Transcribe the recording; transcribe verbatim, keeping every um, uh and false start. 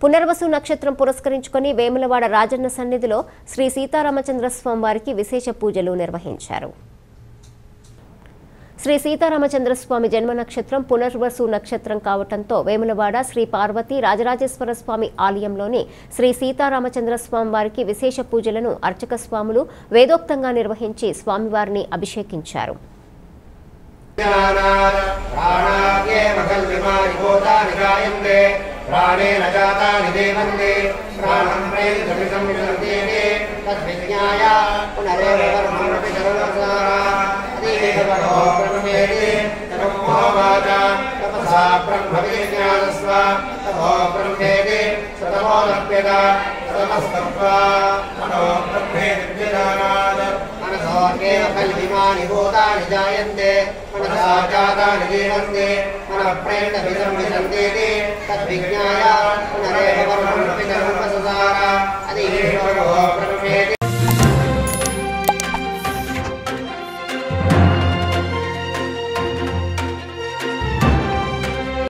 పునర్వసు నక్షత్రం పురస్కరించుకొని వేములవాడ రాజన్న సన్నిధిలో శ్రీ సీతారామచంద్ర స్వామి వారికి విశేష పూజలు నిర్వహించారు. శ్రీ సీతారామచంద్ర స్వామి జన్మ నక్షత్రం పునర్వసు నక్షత్రం కావటంతో వేములవాడ శ్రీ పార్వతి రాజరాజేశ్వర స్వామి ఆలయంలోని శ్రీ సీతారామచంద్ర స్వామి వారికి విశేష పూజలను అర్చక స్వాములు వేదోక్తంగా నిర్వహించి స్వామివారిని అభిషేకించారు. प्राणेन जातानि देवन्ते प्राणं प्रेतमिदं विसर्जेते तद्विज्ञाय पुनरेव कर्मणि सर्वसारा अतीतवरो ब्रह्मेति तमो वाचा तपसा ब्रह्मविज्ञानस्व तमो ब्रह्मेति सतमो लभ्यता तमस्तत्वा मनो ब्रह्मेति विजानात् मनसोऽन्येव कल्पिमानि भूतानि जायन्ते मनसा जातानि जीवन्ते मनः प्रेतमिदं विसर्जेते तद्विज्ञाय